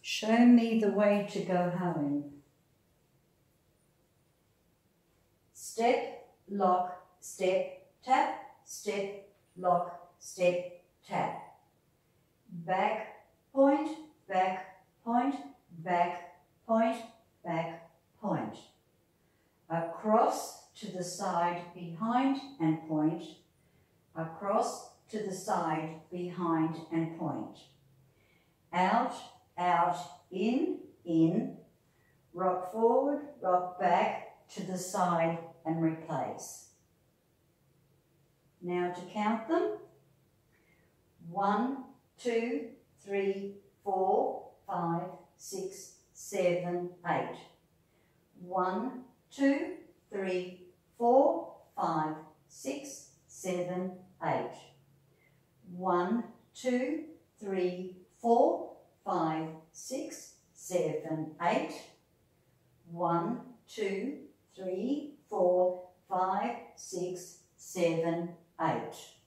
Show me the way to go home. Step, lock, step, tap, step, lock, step, tap. Back, point, back, point, back, point, back, point. Across to the side, behind and point. Across to the side, behind and point. Out, out, in, rock forward, rock back to the side and replace. Now to count them. 1, 2, 3, 4, 5, 6, 7, 8. 1, 2, 3, 4, 5, 6, 7, 8. 1, 2, 3, 4, 5, 6, 7, 8. 1, 2, 3, 4, 5, 6, 7, 8.